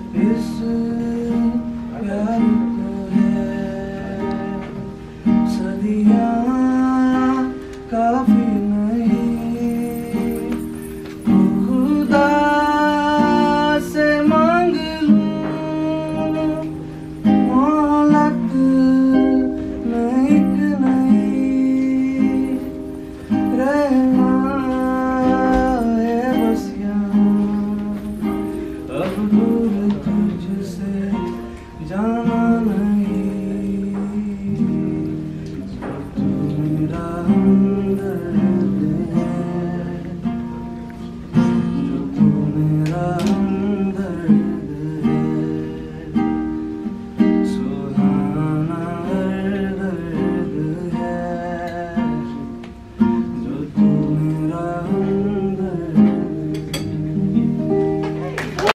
इस प्यार को है सदियाँ काफी नहीं, खुदा से मांग लूं मोहलत नहीं नहीं, रहना है बस यहाँ, अब दूर तुझसे जाना नहीं।